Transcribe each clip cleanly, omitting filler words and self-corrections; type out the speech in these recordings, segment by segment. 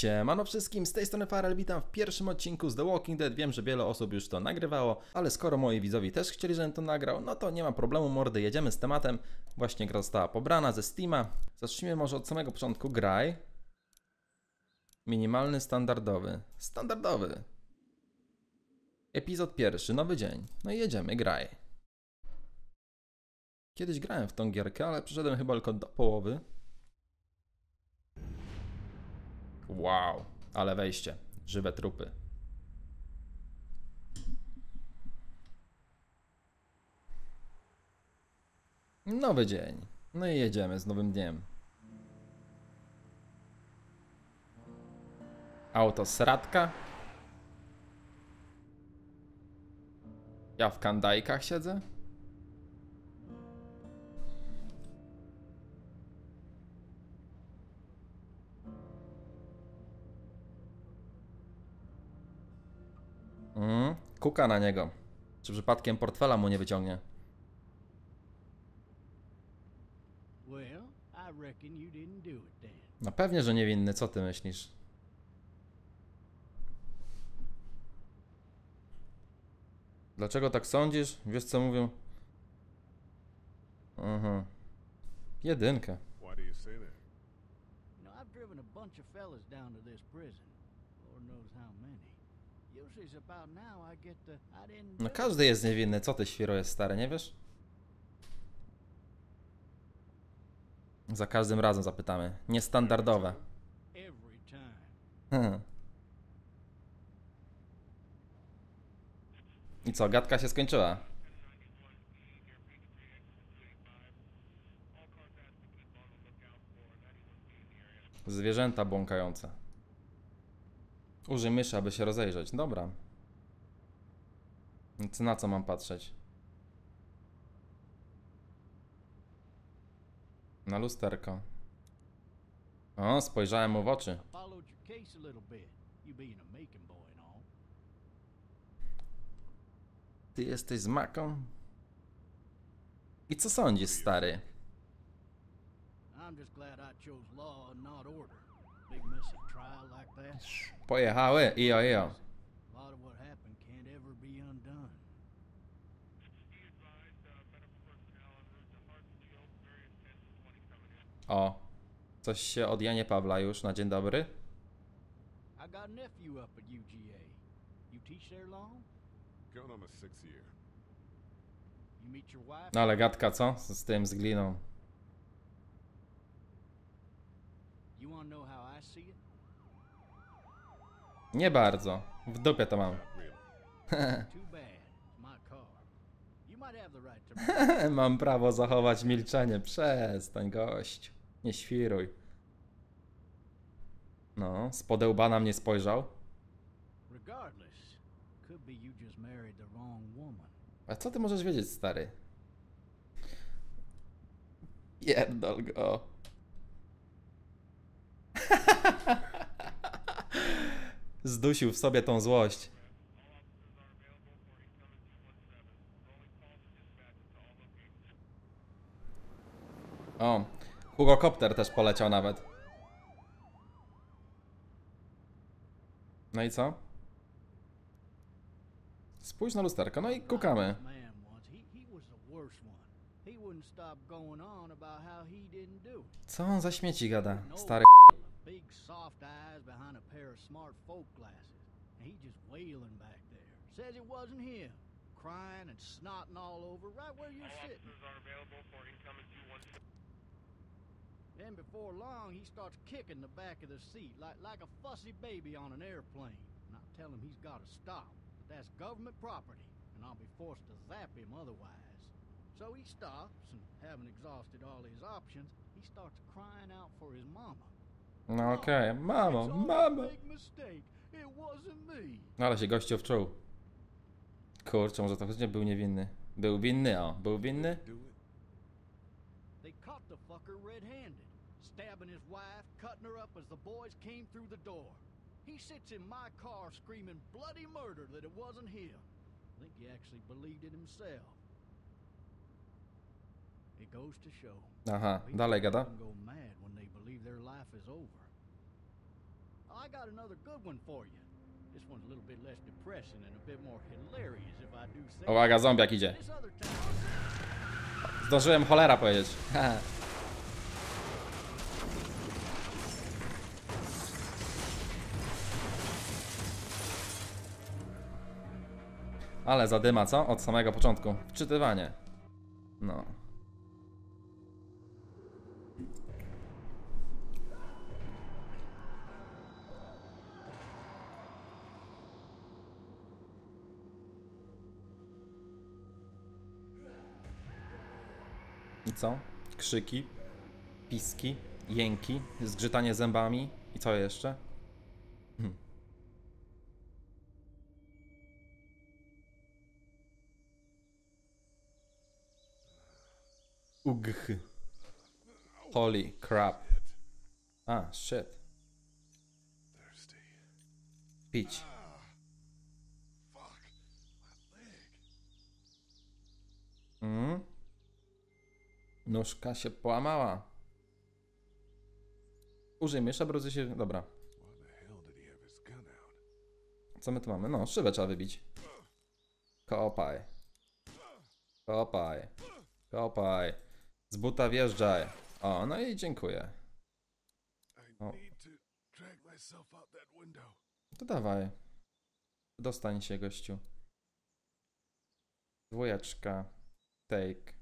Siemano wszystkim, z tej strony Farel, witam w pierwszym odcinku z The Walking Dead. Wiem, że wiele osób już to nagrywało, ale skoro moi widzowie też chcieli, żebym to nagrał, no to nie ma problemu, mordy, jedziemy z tematem. Właśnie gra została pobrana ze Steama. Zacznijmy może od samego początku. Graj. Minimalny, standardowy. Standardowy. Epizod pierwszy, nowy dzień. No i jedziemy, graj. Kiedyś grałem w tą gierkę, ale przyszedłem chyba tylko do połowy. Wow, ale wejście. Żywe trupy. Nowy dzień. No i jedziemy z nowym dniem. Autosradka. Ja w kandajkach siedzę. Kuka na niego. Czy przypadkiem portfela mu nie wyciągnie? No pewnie, że niewinny. Co ty myślisz? Dlaczego tak sądzisz? Wiesz co mówią? Jedynkę. No każdy jest niewinny. Co ty, świro, jest stary, nie wiesz? Za każdym razem zapytamy. Niestandardowe. I co, gadka się skończyła? Zwierzęta błąkające. Użyj myszy, aby się rozejrzeć. Dobra. Więc na co mam patrzeć? Na lusterko. O, spojrzałem mu w oczy. Ty jesteś z Maką? I co sądzisz, stary? Pojechały, ijo. O, coś się od Janie Pawla już na dzień dobry. No ale gadka, co? Z tym, z gliną. Nie bardzo. W dupie to mam. Mam prawo zachować milczenie. Przestań, gość. Nie świruj. No, spod łba na mnie spojrzał. A co ty możesz wiedzieć, stary? Pierdol go. Zdusił w sobie tą złość. O, Hugokopter też poleciał nawet. No i co? Spójrz na lusterko, no i kukamy. Co on za śmieci gada, stary? Then before long, he starts kicking the back of the seat like a fussy baby on an airplane. And I tell him he's got to stop, but that's government property, and I'll be forced to zap him otherwise. So he stops, and having exhausted all his options, he starts crying out for his mama. No okej, mamo, mamo. No ale się gościu wczuł. Kurczę, może to faktycznie był niewinny. Był winny, o, był winny? They caught the fucker red-handed, stabbing his wife, cutting her up as the boys came through the door. He sits in my car screaming bloody murder that it wasn't him. I think he actually believed it himself. It goes to show. Aha, dalej gada. Go mad when they believe their life is over. I got another good one for you. This one's a little bit less depressing and a bit more hilarious, if I do say. Uwaga, zombiak idzie. This other town. Zdążyłem cholera powiedzieć. Ale zadyma, co? Od samego początku. Wczytywanie. No. I co? Krzyki, piski, jęki, zgrzytanie zębami i co jeszcze? Ugh. Holy crap. A, shit. Pić. Nóżka się połamała. Użyj myszy, bruzy się... Dobra. Co my tu mamy? No, szybę trzeba wybić. Kopaj. Kopaj. Kopaj. Z buta wjeżdżaj. O, no i dziękuję. O. To dawaj. Dostań się, gościu. Dwójeczka. Take.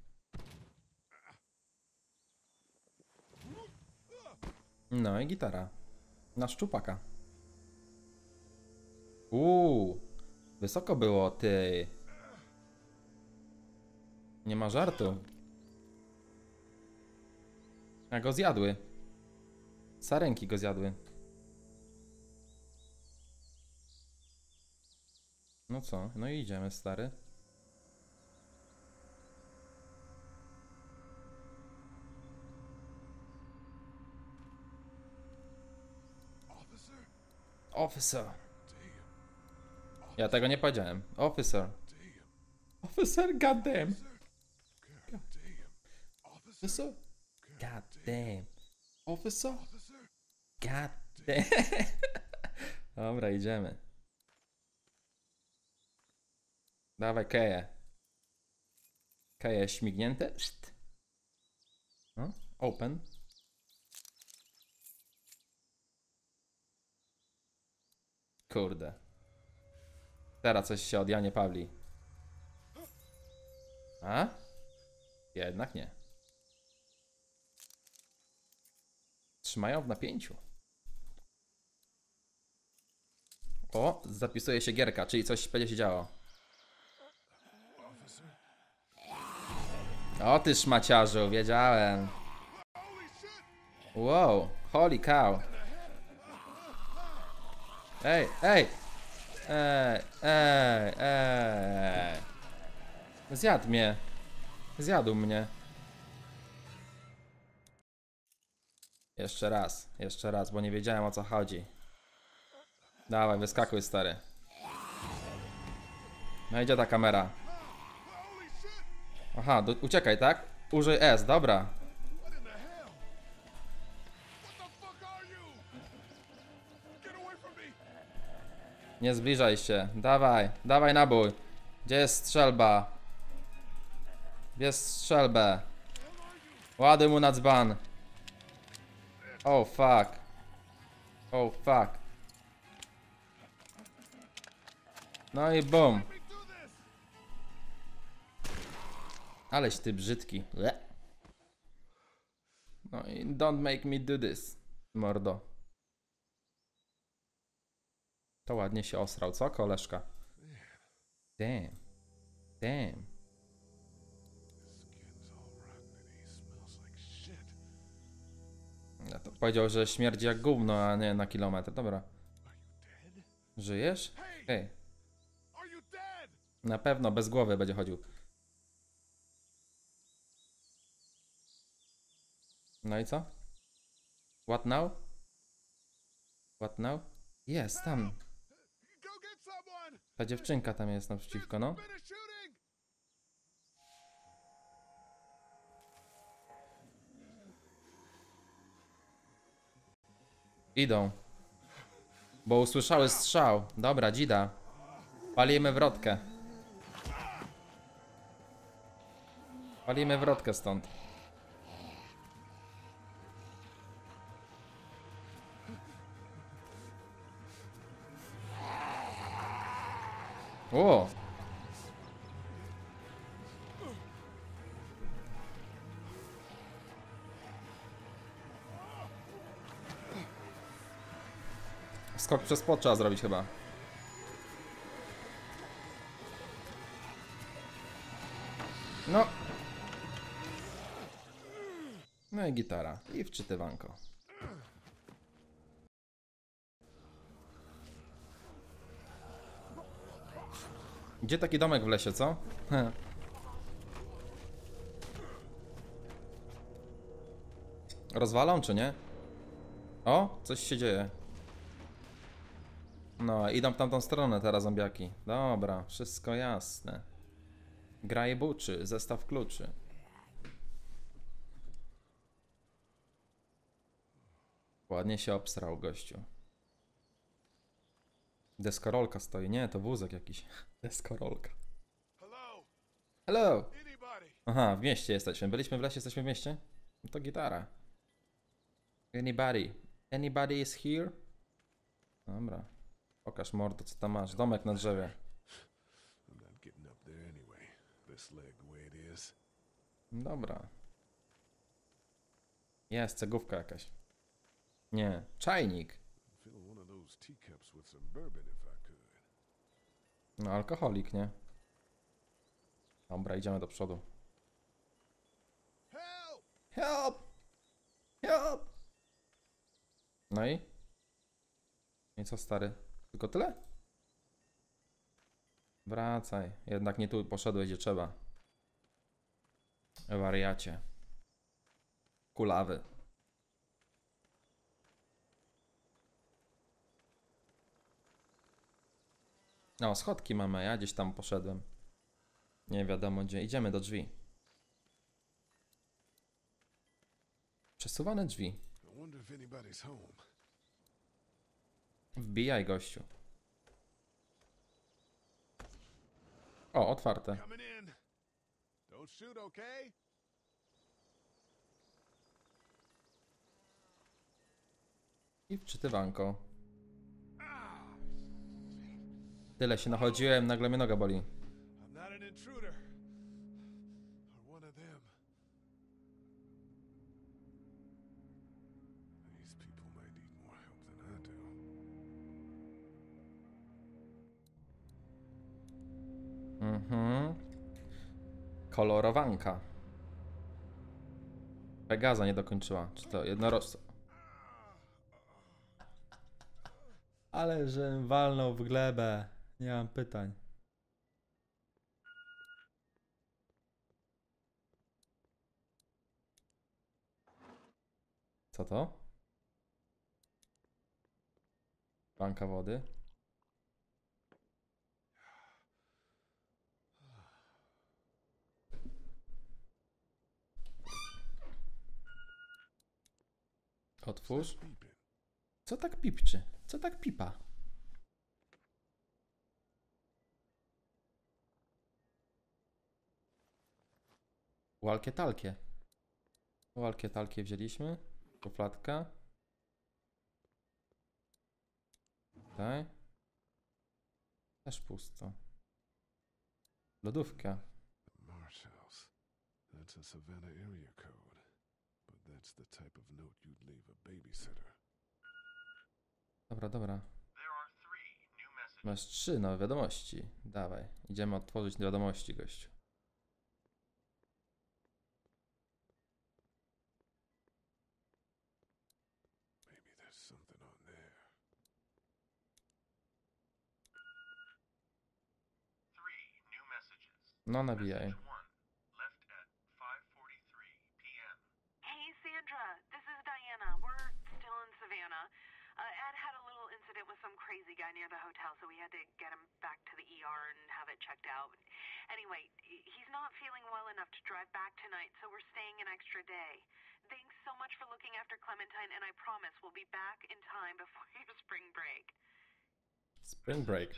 No i gitara. Na szczupaka. Wysoko było, ty. Nie ma żartu. A go zjadły. Sarenki go zjadły. No co? No i idziemy, stary. Officer. Ja tego nie powiedziałem. Officer. Officer, goddamn. Officer. Goddamn. Officer. Goddamn. Dobra, idziemy. Dawaj, keje. Keje śmignięte. No, open. Kurde. Teraz coś się od Janie Pawli. A? Jednak nie. Trzymają w napięciu. O, zapisuje się gierka, czyli coś będzie się działo. O ty szmaciarzu, wiedziałem. Wow, holy cow. Ej, ej! Ej! Zjadł mnie. Zjadł mnie. Jeszcze raz, bo nie wiedziałem, o co chodzi. Dawaj, wyskakuj, stary. No idzie ta kamera. Aha, uciekaj, tak? Użyj S, dobra. Nie zbliżaj się. Dawaj, dawaj nabój. Gdzie jest strzelba? Bierz strzelbę. Ładuj mu na dzban. Oh fuck. Oh fuck. No i bum. Aleś ty brzydki. No i don't make me do this, mordo. To ładnie się osrał, co, koleżka? Damn. Damn. Ja to powiedział, że śmierdzi jak gówno, a nie na kilometr. Dobra. Żyjesz? Hej. Na pewno bez głowy będzie chodził. No i co? What now? What now? Jest tam. Ta dziewczynka tam jest naprzeciwko, no. Idą. Bo usłyszały strzał. Dobra, dzida. Palimy wrotkę. Palimy wrotkę stąd. O! Skok przez płot trzeba zrobić chyba. No. No i gitara. I wczytywanko. Gdzie taki domek w lesie, co? Rozwalą, czy nie? O, coś się dzieje. No, idą w tamtą stronę teraz zombiaki. Dobra, wszystko jasne. Graj buczy, zestaw kluczy. Ładnie się obsrał gościu. Deskorolka stoi. Nie, to wózek jakiś. Deskorolka. Hello! Aha, w mieście jesteśmy. Byliśmy w lesie, jesteśmy w mieście? No to gitara. Anybody? Anybody is here? Dobra. Pokaż mordo, co tam masz. Domek na drzewie. Dobra. Jest, cegówka jakaś. Nie, czajnik. No, alkoholik, nie? Dobra, idziemy do przodu. Help! Help! No i? I co, stary? Tylko tyle? Wracaj. Jednak nie tu poszedłeś, gdzie trzeba. Wariacie. Kulawy. O, schodki mamy, ja gdzieś tam poszedłem. Nie wiadomo gdzie. Idziemy do drzwi. Przesuwane drzwi. Wbijaj, gościu. O, otwarte. I wczytywanko. Tyle się nachodziłem, nagle mnie noga boli. Kolorowanka. Pegaza nie dokończyła. Czy to jednorożca? Ale że walnął w glebę. Nie mam pytań. Co to? Banka wody. Otwórz. Co tak pipczy? Co tak pipa? Walkie-talkie. Walkie-talkie wzięliśmy. Szufladka. Tutaj. Też pusto. Lodówka. That's a Savannah area code, but that's the type of note you'd leave a babysitter. Dobra, dobra. Masz 3 nowe wiadomości. Dawaj, idziemy otworzyć wiadomości, gościu. Maybe there's something on there. No, nabijaj. Hey, Sandra, this is Diana. We're still in Savannah. Ed had a little incident with some crazy guy near the hotel, so we had to get him back to the ER and have it checked out. Anyway, he's not feeling well enough to drive back tonight, so we're staying an extra day. Thanks so much for looking after Clementine, and I promise we'll be back in time before your spring break. Spring break.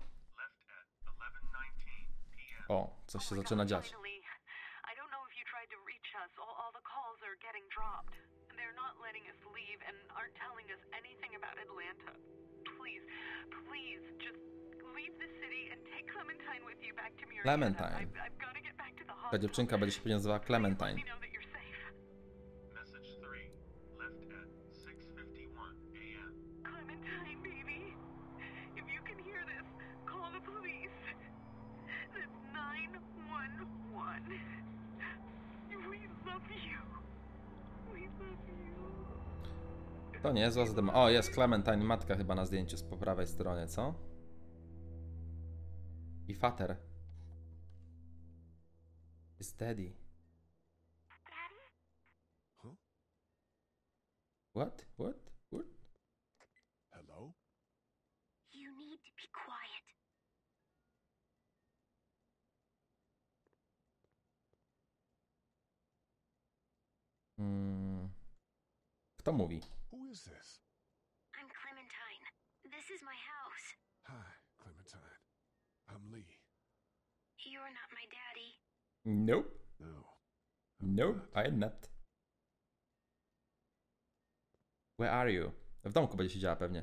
O, coś się zaczyna dziać. Finally. I don't know if you tried to reach us. All the calls are getting dropped. They're not letting us leave and aren't telling us anything about Atlanta. Please, please, just leave the city and take Clementine with you back to Marietta. Clementine. I've got to get back to the Ta hospital. dziewczynka będzie się pewnie nazywała Clementine. Let me know that you're safe. Message 3, left at 6:51 a.m. Clementine, baby. If you can hear this, call the police. That's 911. We love you. We love you. To niezła zadema. O, jest Clementine, matka chyba na zdjęciu z po prawej stronie, co? I fater. Jest daddy. Huh? What? What? What? Hello? You need to be quiet. Kto mówi? Who is this? I'm Clementine. This is my house. Hi, Clementine. I'm Lee. You're not my daddy. Nope. No. Nope, I am not. Where are you? W domku będzie siedziała pewnie.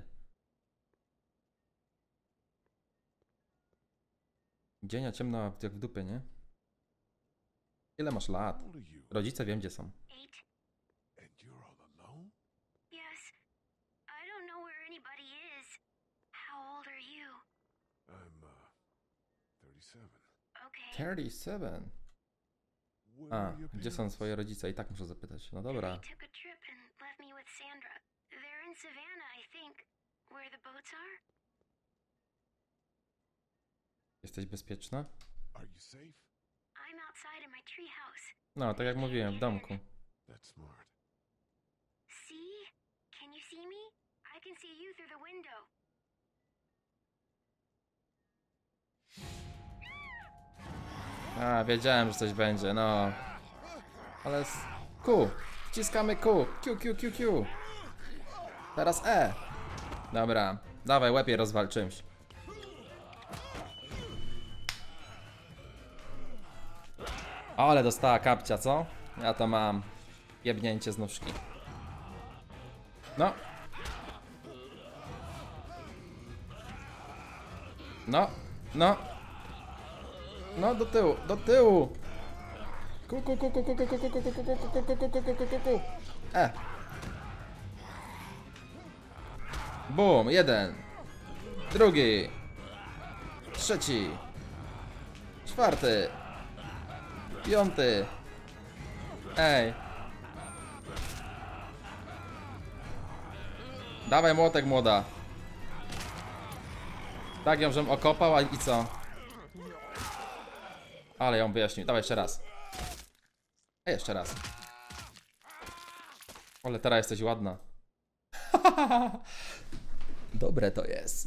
Dzienia ciemna jak w dupie, nie? Ile masz lat? How old are you? Rodzice wiem gdzie są. 8. And you're all alone? Yes. I don't know where anybody is. How old are you? I'm, 37. Okay. 37. Where A, are your gdzie są parents? twoje rodzice? I tak muszę zapytać. No They dobra. took a trip and left me with Sandra. They're in Savannah, I think. Where the boats are? Jesteś bezpieczna? Are you safe? I'm outside in my treehouse. No, tak jak mówiłem, w domku. That's smart. See? Can you see me? I can see you through the window. A, wiedziałem, że coś będzie, no. Ale... Q! Wciskamy Q! Q, Q, Q, Q! Teraz E! Dobra, dawaj, łepie rozwal czymś. Ale dostała kapcia, co? Ja to mam. Jebnięcie z nóżki. No. No, no. No, do tyłu, do tyłu. Ku, ku, ku, ku, ku, ku, ku, ku, ku, ku, ku, ku, ku, ku, ku, ku, ku, ku, ku. Bum, jeden. Drugi. Trzeci. Czwarty. Piąty. Ej. Dawaj młotek, młoda. Tak ją, żem okopał, a i co? Ale ją wyjaśnił. Dawaj jeszcze raz. A jeszcze raz. Ale teraz jesteś ładna. Dobre to jest.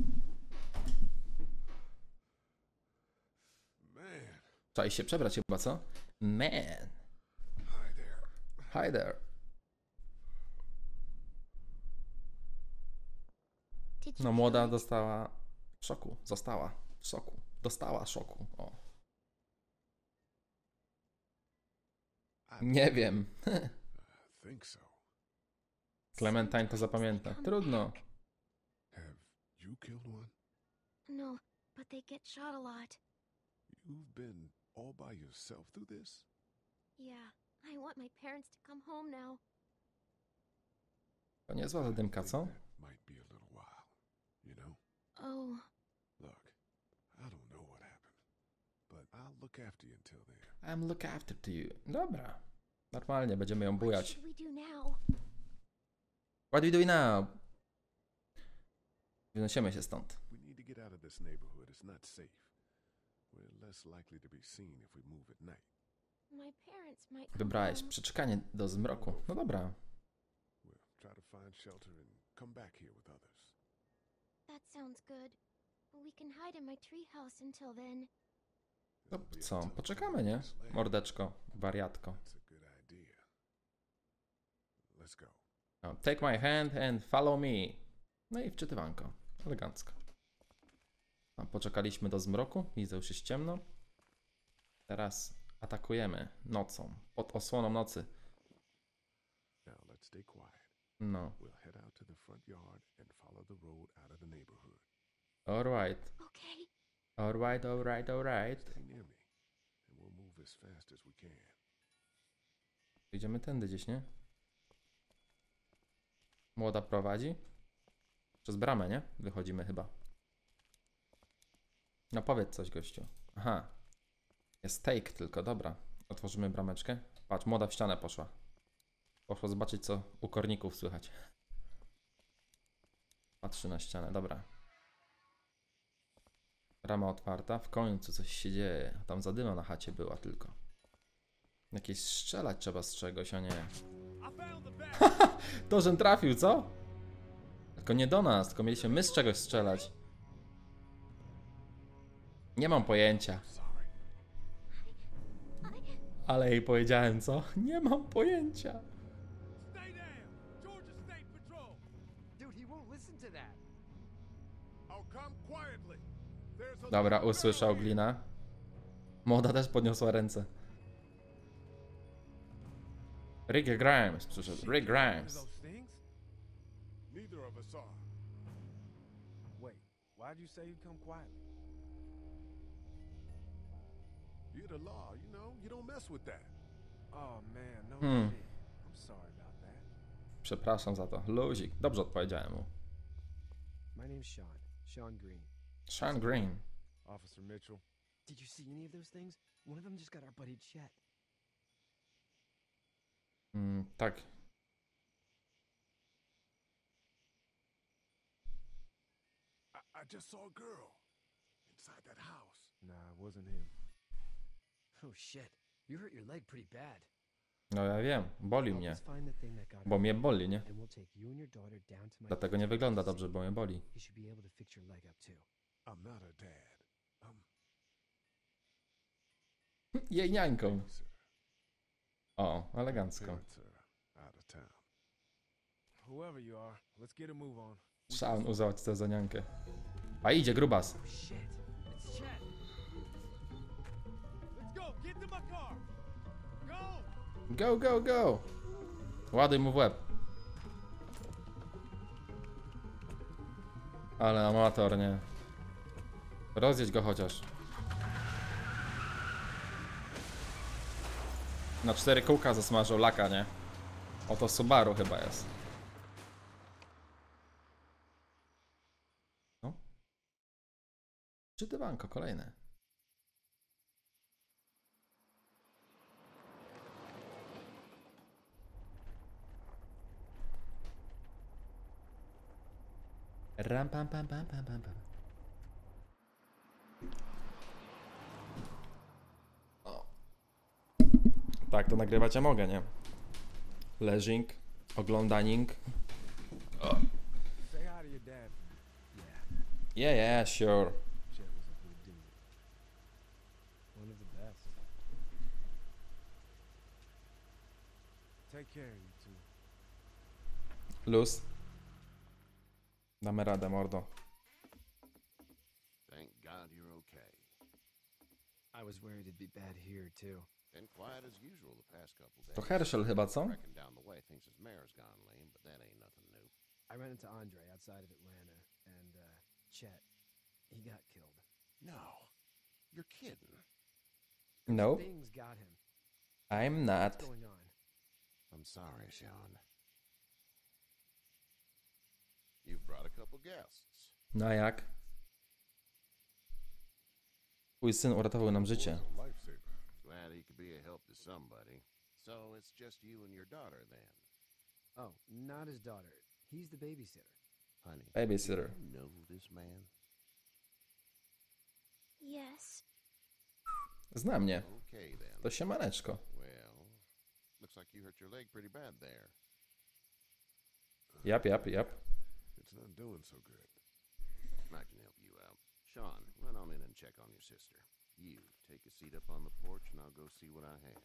Man. Trzeba się przebrać chyba, co? Man. Hi there. Hi there. Did you No feel młoda it? dostała szoku. Została w szoku. Dostała szoku. O. Nie wiem. I think so. Clementine to zapamięta. Trudno. Have you killed one? No, but they get shot a lot. You've been all by yourself through this? Yeah, I want my parents to come home now. To niezła zadymka, co? That might be a little while, you know? Oh, Look, I don't know what happened, but I'll look after you until then. I'm look after to you. Dobra. Normalnie będziemy ją what bujać. should we do now? What do we do now? Wynosimy się stąd. We need to get out of this neighborhood. It's not safe. We're less likely to be seen if we move at night. My parents might come Wybrałeś home. przeczekanie do zmroku. No dobra. We'll try to find shelter and come back here with others. That sounds good. We can hide in my treehouse until then. No There'll be a co? telephone Poczekamy, in nie? this land. Mordeczko. Wariatko. That's a good idea. Let's go. No, take my hand and follow me. No i wczytywanko. Elegancko. A poczekaliśmy do zmroku. Widzę, już jest ciemno. Teraz atakujemy nocą. Pod osłoną nocy. Now let's stay quiet. No. We'll head out to the front yard and follow the road out of the neighborhood. Alright. Okay. Alright, alright, alright. Stay near me, and we'll move as fast as we can. Idziemy tędy gdzieś, nie? Młoda prowadzi. Przez bramę, nie? Wychodzimy chyba. No powiedz coś, gościu. Aha. Jest take tylko, dobra. Otworzymy brameczkę. Patrz, młoda w ścianę poszła. Poszła zobaczyć, co u korników słychać. Patrzy na ścianę, dobra. Brama otwarta. W końcu coś się dzieje. Tam zadyma na chacie była tylko. Jakieś strzelać trzeba z czegoś, a nie. To, żem trafił, co? Tylko nie do nas, tylko mieliśmy my z czegoś strzelać. Nie mam pojęcia. Ale jej powiedziałem, co? Nie mam pojęcia. Stay down! Georgia State Patrol! Dude, he won't listen to that. I'll come quietly. There's a Dobra, little usłyszał girl here. glina. Młoda też podniosła ręce. Rick Grimes przyszedł. Rick Grimes. Those things? Neither of us are. Wait, why'd you say you'd come quietly? You're the law, you know. You don't mess with that. Oh man, no Hmm. shit. I'm sorry about that. Przepraszam za to. Luzik. Dobrze odpowiedziałem mu. My name's Sean. Sean Green. Sean Green. Officer Mitchell. Did you see any of those things? One of them just got our buddy Chet. Tak. I just saw a girl inside that house. Nah, it wasn't him. Oh shit. You hurt your leg pretty bad. No ja wiem. Boli Help mnie. us find the thing that got Bo her, mnie boli, nie? and we'll take you and your daughter down to my Dlatego nie wygląda dobrze, bo mnie boli. You should be able to fix your leg up too. I'm not her dad. I'm Jej niańką. babysitter. O, elegancko. Parents are out of town. Whoever you are, let's get a move on. Sean uznał za niankę. A idzie grubas. Oh shit. It's Chet. Let's go! Get to my car! Go! Go, go, go! Ładuj mu w łeb. Ale amator, nie? Rozjedź go chociaż. Na 4 kółka zasmażył laka, nie? Oto Subaru chyba jest. No. Czytywanko kolejne. Ram pam pam pam pam pam pam. O. Tak, to nagrywać ja mogę, nie? Leżing, oglądaning. Say hi to your dad. Yeah, yeah, sure. Chet was a good dude. One of the best. Take care, you two. Luz. Damy radę, mordo. Thank God you're okay. I was worried it'd be bad here too. Been quiet as usual the past couple days. To Herschel chyba, co? Reckon down the way thinks his mare's gone lame, but that ain't nothing new. I ran into Andre outside of Atlanta, and Chet, he got killed. No, you're kidding. No, Things got him. I'm not. What's going on? I'm sorry, Sean. You've brought a couple guests. No a jak? Twój syn uratował nam życie. Boy's a lifesaver. Glad he could be a help to somebody. So it's just you and your daughter then. Oh, not his daughter. He's the babysitter. Honey, Babysitter. do you know this man? Yes. Zna mnie. Okay then. To siemaneczko. Well, looks like you hurt your leg pretty bad there. Jap, jap, jap. It's not doing so good. I can help you out. Sean, run on in and check on your sister. You, take a seat up on the porch and I'll go see what I have.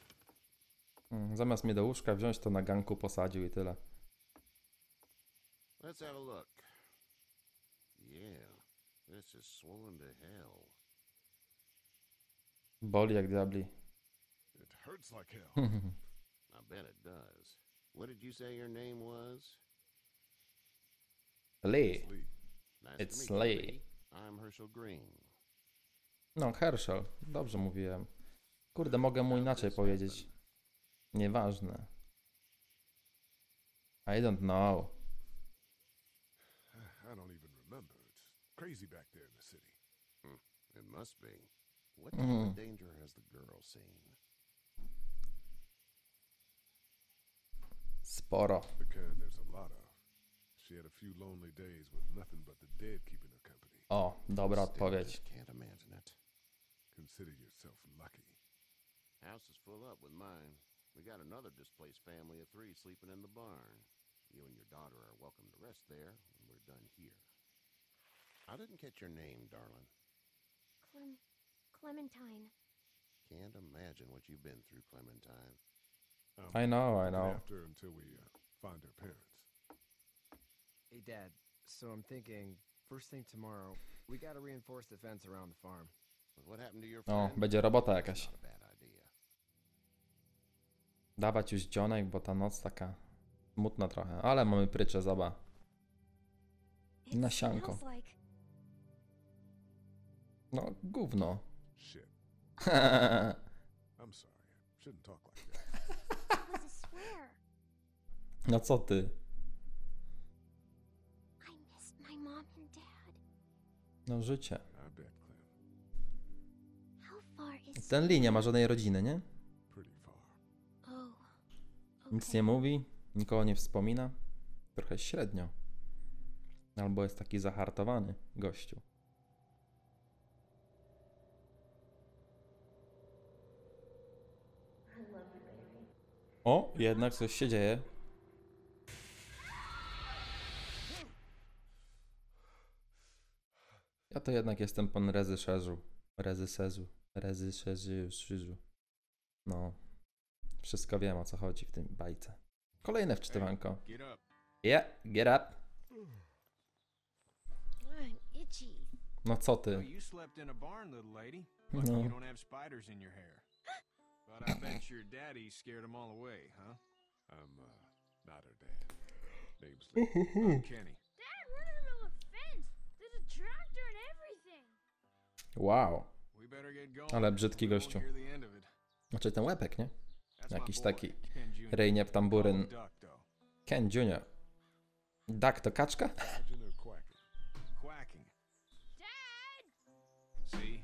Zamiast mnie do łóżka wziąć, to na ganku posadził i tyle. Let's have a look. Yeah, this is swollen to hell. Boli jak diabli. It hurts like hell. I bet it does. What did you say your name was? Lee. Lee. Nice It's to meet you, Lee. I'm Herschel Green. No, Herschel. Dobrze mówiłem. Kurde, mogę mu inaczej powiedzieć. Nieważne. I don't know. I don't even remember. It's crazy back there in the city. It must be. What type of danger has the girl seen? Sporo. The kind there's a lot of. She had a few lonely days with nothing but the dead keeping her company. O, dobra Still, odpowiedź. just can't imagine it. Consider yourself lucky. House is full up with mine. We got another displaced family of 3 sleeping in the barn. You and your daughter are welcome to rest there when we're done here. I didn't catch your name, darling. Clementine. Can't imagine what you've been through, Clementine. I know. Looking after her until we find her parents. Hey, Dad. So I'm thinking, first thing tomorrow, we gotta reinforce the fence around the farm. But what happened to your O, friend? będzie robota jakaś. Not a bad idea. Dawać już dzionek, bo ta noc taka smutna trochę. Ale mamy prycze, zaba. It Nasianko. smells like... No, gówno. Shit. I'm sorry. I shouldn't talk like that. It was a swear. No co ty? I missed my mom and dad. No życie. I bet, Clem. How far is... Ten Lee nie ma żadnej rodziny, nie? Pretty far. Oh. Nic nie mówi, nikogo nie wspomina. Trochę średnio. Albo jest taki zahartowany gościu. O, jednak coś się dzieje. Ja to jednak jestem pan Rezy. No. Wszystko wiem, o co chodzi w tym bajce. Kolejne wczytywanko. Get up. Yeah, get up. I'm itchy. No co Oh, ty? you slept in a barn, little lady. Lucky No. you don't have spiders in your hair. But I bet your daddy scared them all away, huh? I'm not her dad. Name's Lee. I'm Kenny. Dad, we're in the middle of a fence. There's a tractor and everything. Wow. We better get going. Ale brzydki We won't gościu. hear the end of it. Znaczy ten łepek, nie? That's my Jakiś boy, taki Ken Jr. ryjniep tamburyn. Call him Duck, though. Ken Jr. Duck to kaczka? Imagine her quacking. Quacking. Dad! See?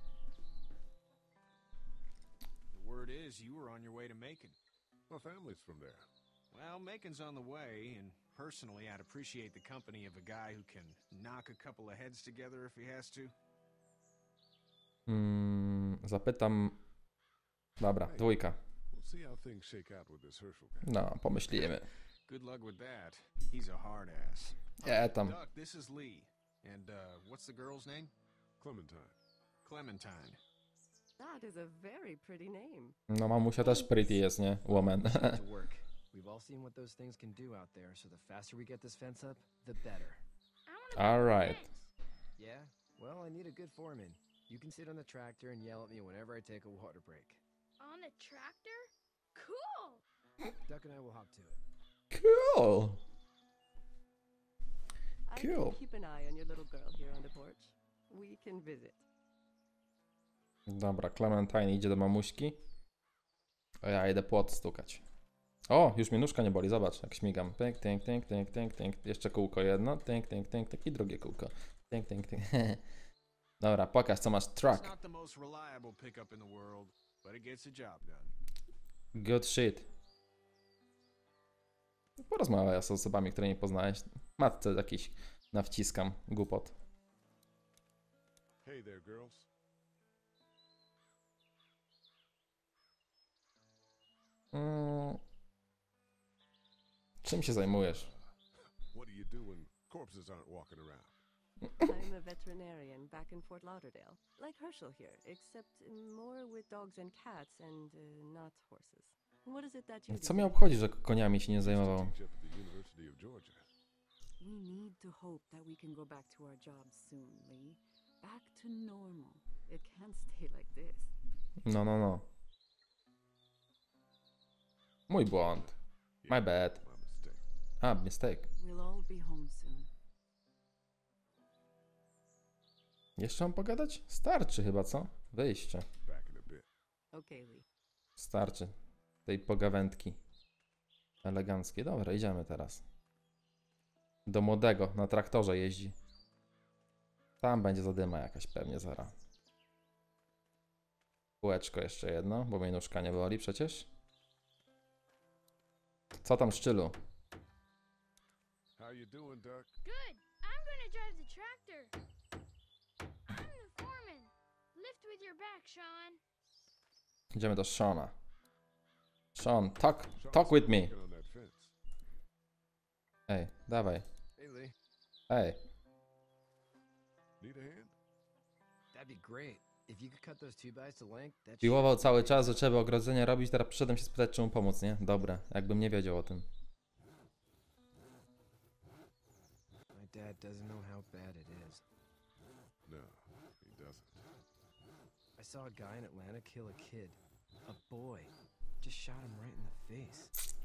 The word is you were on your way to Macon. My family's from there. Well, Macon's on the way, and personally, I'd appreciate the company of a guy who can knock a couple of heads together if he has to. Zapytam... Dobra, dwójka. We'll see how things shake out with this Herschel guy. No, pomyślimy. Good luck with that. He's a hard ass. Ja tam. Duck, this is Lee. And, what's the girl's name? Clementine. Clementine. That is a very pretty name. No mamusia też pretty jest, nie? Woman. Get to work. We've all seen what those things can do out there, so the faster we get this fence up, the better. Alright. Yeah? Well, I need a good foreman. You can sit on the tractor and yell at me whenever I take a water break. On a tractor? Cool! Duck and I will hop to it. Cool. I Cool. can keep an eye on your little girl here on the porch. We can visit. Dobra, Clementine idzie do mamuśki. A ja idę płot stukać. O, już mnie nóżka nie boli, zobacz, jak śmigam. Tynk, tynk, tynk, tynk, tynk, tynk. Jeszcze kółko jedno. Tynk, tynk, tynk, tynk. I drugie kółko. Tynk, tynk, tynk. Dobra, pokaż, co masz. It's Truck. not the most reliable pickup in the world, but it gets the job done. Good shit. Porozmawiaj z osobami, które nie poznałeś. Matce jakiś nawciskam głupot. Hey there, girls. Czym się zajmujesz? What do you do when corpses aren't walking around? I'm a veterinarian back in Fort Lauderdale, like Herschel here, except more with dogs and cats and not horses. What is it that you Co do? mnie obchodzi, że koniami się nie zajmował? Teach up at the University of Georgia. We need to hope that we can go back to our jobs soon, Lee. Back to normal. It can't stay like this. No. Mój błąd. My bad. My mistake. A, mistake. We'll all be home soon. Jeszcze mam pogadać? Starczy chyba, co? Wyjście. Back in a bit. Okay, Lee. Starczy. Tej pogawędki. Eleganckie. Dobra, idziemy teraz. Do młodego. Na traktorze jeździ. Tam będzie zadyma jakaś pewnie zaraz. Kółeczko jeszcze jedno, bo mnie nóżka nie boli przecież. Co tam, Szczylu? How you doing, Duck? Good. I'm gonna drive the tractor. I'm the foreman. Lift with your back, Sean. Idziemy do Shona. Sean, talk with me. Working on that fence. Ej, dawaj. Hey, Lee. Ej. Need a hand? That'd be great. If you could cut those 2x to length, that Piłował cały czas, że trzeba ogrodzenie robić, teraz przyszedłem się spytać, czy mu pomóc, nie? Dobra, jakbym nie wiedział o tym. My dad doesn't know how bad it is. No, he doesn't. I saw a guy in Atlanta kill a kid. A boy. Just shot him right in the face.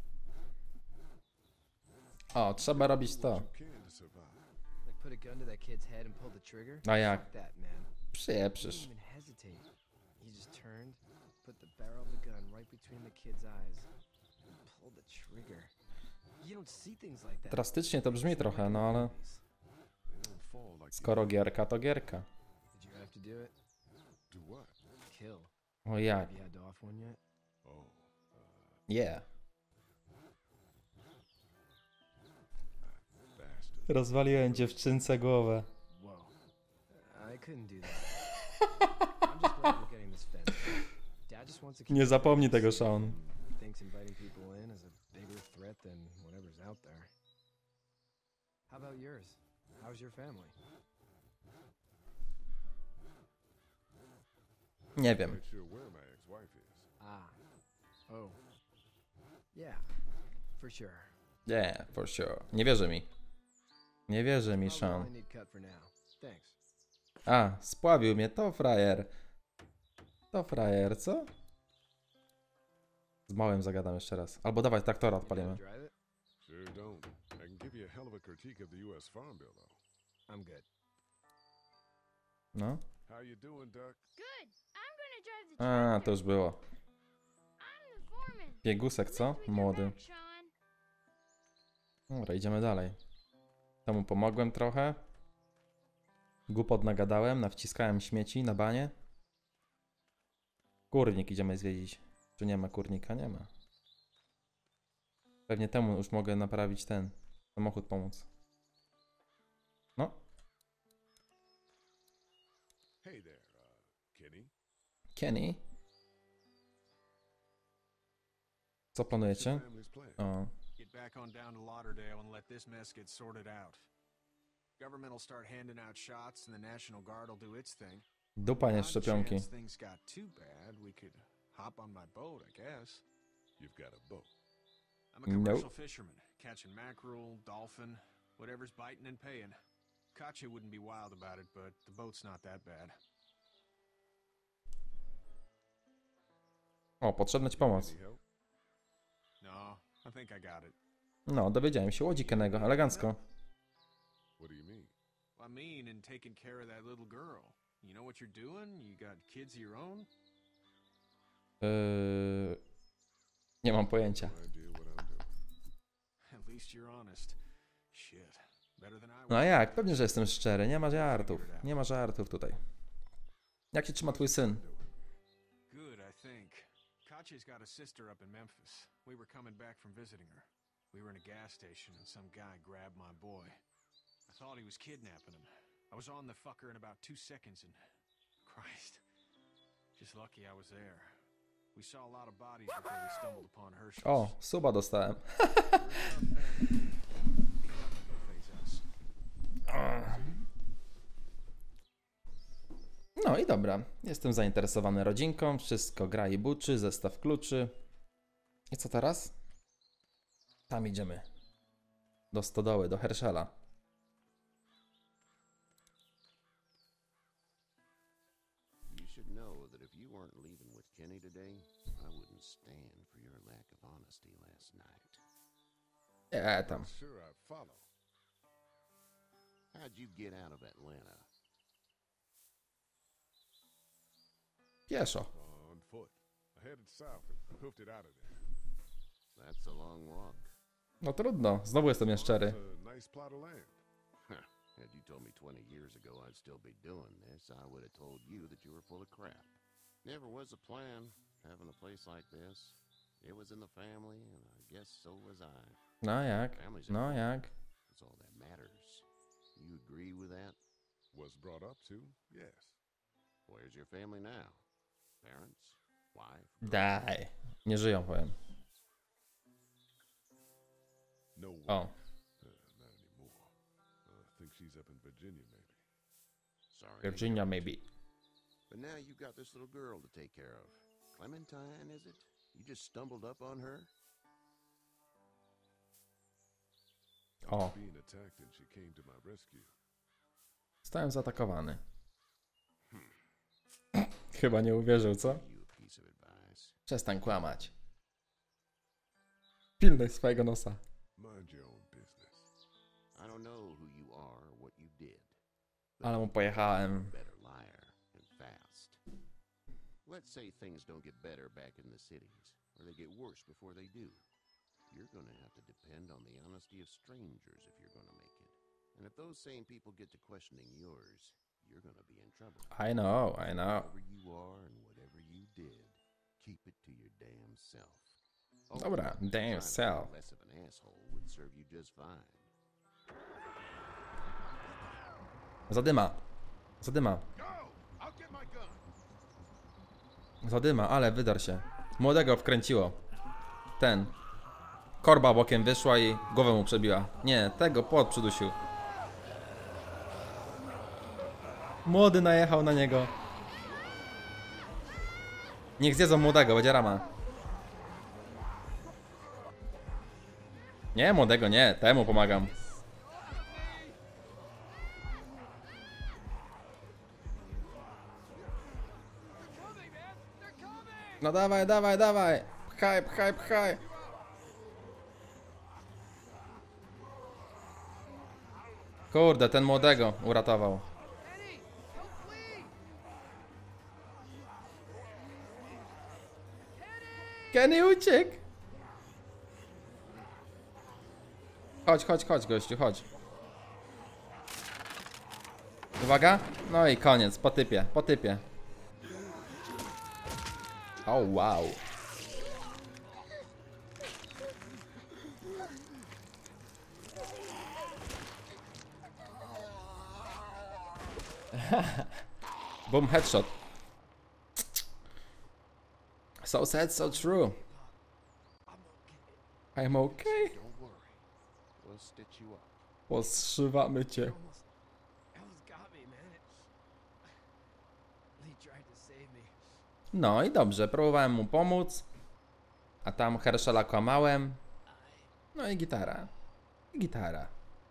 O, trzeba robić to. You can to survive. Like put a gun to that kid's head and pull the trigger? A jak? Fuck that, man. Przyjeprzysz. He didn't even hesitate. He just turned, put the barrel of the gun right between the kid's eyes, and pulled the trigger. You don't see things like that. Drastycznie to brzmi trochę, no ale They don't fall like skoro gierka, to gierka. Did you have to do it? Do what? Kill. O jak? Have you had to off one yet? Oh, Yeah. bastard. Rozwaliłem dziewczynce głowę. Whoa. I couldn't do that. I'm just glad we're getting this fence. Dad just wants to keep Nie zapomnij tego, Sean. thinks inviting people in is a bigger threat than whatever's out there. How about yours? How's your family? Nie wiem. Quite sure where my ex-wife is. Ah. Oh. Yeah. For sure. Yeah, for sure. Nie wierzy mi. Nie wierzy mi, Probably all Sean. I need cut for now. Thanks. A, spławił mnie, to frajer. To frajer, co? Z małym zagadam jeszcze raz. Albo dawaj traktora You gotta odpalimy. drive it? Sure don't. I can give you a hell of a critique of the U.S. Farm Bill, though. I'm good. No. How you doing, Duck? Good. I'm gonna drive the A, tractor. to już było. I'm the foreman. Biegusek, co? Lift with your Młody. back, Sean. Dobra, idziemy dalej. Temu pomogłem trochę. Głupot nagadałem, nawciskałem śmieci na banie. Kurnik idziemy zwiedzić. Czy nie ma kurnika? Nie ma. Pewnie temu już mogę naprawić ten samochód, pomóc. No, Hey there, Kenny. Kenny. Co What's planujecie? your family's plan? O, Get back on down to Lauderdale and let this mess get sorted out. Government will start handing out shots and the National Guard will do its thing. dupa nie Odd szczepionki. chance things got too bad, we could hop on my boat, I guess. You've got a boat. I'm a commercial Nope. fisherman, catching mackerel, dolphin, whatever's biting and paying. Katya wouldn't be wild about it, but the boat's not that bad. O, potrzebna ci pomoc. Any help? No, I think I got it. No, dowiedziałem się. Łodzi Kennego, elegancko. What do you mean? I mean, in taking care of that little girl. You know what you're doing? You got kids of your own? Nie mam pojęcia. No idea what I'm doing. At least you're honest. Shit. Better than I No a was. jak? Pewnie, że jestem szczery. Nie ma żartów. Nie ma żartów tutaj. Jak się trzyma twój syn? Good, I think. Katya's got a sister up in Memphis. We were coming back from visiting her. We were in a gas station and some guy grabbed my boy. I thought he was kidnapping him. I was on the fucker in about 2 seconds and... Christ. Just lucky I was there. We saw a lot of bodies before we stumbled upon Herschel's. O, suba dostałem. No i dobra. Jestem zainteresowany rodzinką. Wszystko gra i buczy. Zestaw kluczy. I co teraz? Tam idziemy. Do stodoły, do Herschela. stand for your lack of honesty last night. Nie, tam. Sure, I follow. How'd you get out of Atlanta? Pieszo. On foot. I headed south and hoofed it out of there. That's a long walk. No trudno, znowu jestem nieszczery. It's a nice plot of land. Had you told me 20 years ago I'd still be doing this, I would have told you that you were full of crap. Never was a plan, having a place like this. It was in the family, and I guess so was I. No jak? No jak? That's all that matters. You agree with that? Was brought up to, yes. Where's your family now? Parents? Wife? Daj. Nie żyją, powiem. No way. O. Not anymore. I think she's up in Virginia, maybe. Sorry. Virginia, maybe. But now you've got this little girl to take care of. Clementine, is it? You just stumbled up on her? I was O. being attacked and she came to my rescue. Zostałem zaatakowany. Chyba nie uwierzył, co? You a piece of advice. Przestań kłamać. Pilnuj swojego nosa. Mind your own business. I don't know who you are or what you did. Ale mu pojechałem. Better liar and fast. Let's say things don't get better back in the cities, or they get worse before they do. You're gonna have to depend on the honesty of strangers if you're gonna make it. And if those same people get to questioning yours, you're gonna be in trouble. I know, I know. Whoever you are and whatever you did, keep it to your damn self. Oh, Dobra, damn trying to be self. less of an asshole would serve you just fine. Zadyma. Zadyma. Go! I'll get my gun. Zadyma, ale wydarł się. Młodego wkręciło. Ten. Korba bokiem wyszła i głowę mu przebiła. Nie, tego płot przydusił. Młody najechał na niego. Niech zjedzą młodego, będzie rama. Nie, młodego nie, temu pomagam. No dawaj, dawaj, dawaj. Pchaj, pchaj, pchaj. Kurde, ten młodego uratował. Kenny uciekł. Chodź, chodź, chodź, gościu, chodź. Uwaga. No i koniec, po typie, po typie. O, wow. Boom, headshot. So sad, so true. I'm okay. Don't worry. We'll stitch you up. Poszywamy cię. Almost got me, man. Lee tried to save me. No i dobrze, próbowałem mu pomóc. A tam Herschela kłamałem. No i gitara. I gitara.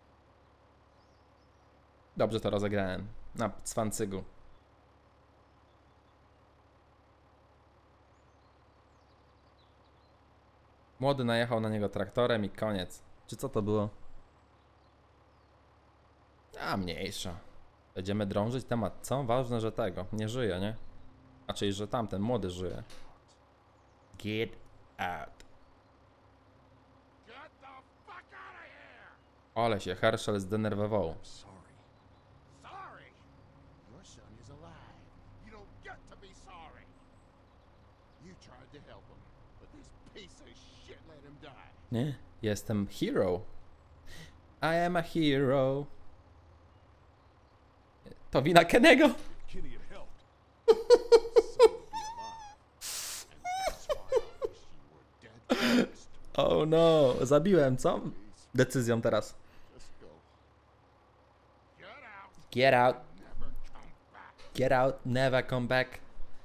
Dobrze to rozegrałem. Na cwancygu. Młody najechał na niego traktorem i koniec. Czy co to było? A mniejsza. Będziemy drążyć temat, co? Ważne, że tego nie żyje, nie? A czyli, że tamten młody żyje. Get out. Ale się Herschel zdenerwował. Sorry. Sorry? Your son is alive. You don't get to be sorry. You tried to help him, but this piece of shit let him die. Nie? Jestem hero. I am a hero. To wina Kennego. Kenny had helped. Son would be alive. And that's why I wish you were dead first. Oh no, zabiłem, co? Decyzją teraz. Just go. Get out. Get out. Never come back. Get out, never come back.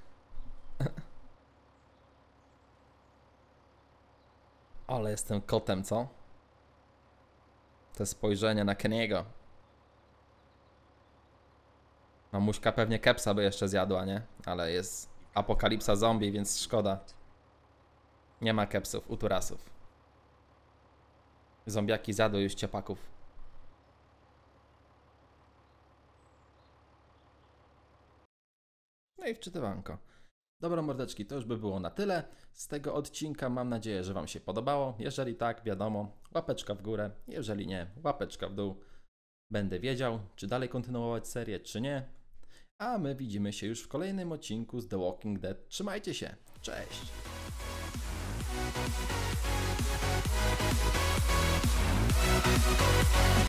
Ale jestem kotem, co? To spojrzenie na Kenny'ego. Mamuśka pewnie kepsa by jeszcze zjadła, nie? Ale jest apokalipsa zombie, więc szkoda. Nie ma kepsów, uturasów. Zombiaki zjadły już ciepaków. No i wczytywanko. Dobra mordeczki, to już by było na tyle z tego odcinka. Mam nadzieję, że Wam się podobało. Jeżeli tak, wiadomo, łapeczka w górę. Jeżeli nie, łapeczka w dół. Będę wiedział, czy dalej kontynuować serię, czy nie. A my widzimy się już w kolejnym odcinku z The Walking Dead. Trzymajcie się. Cześć!